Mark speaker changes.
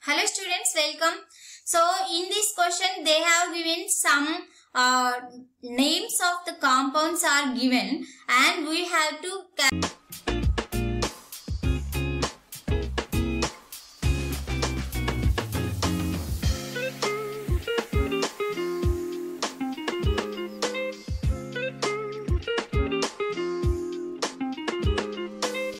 Speaker 1: Hello students, welcome. So in this question they have given some names of the compounds are given and we have to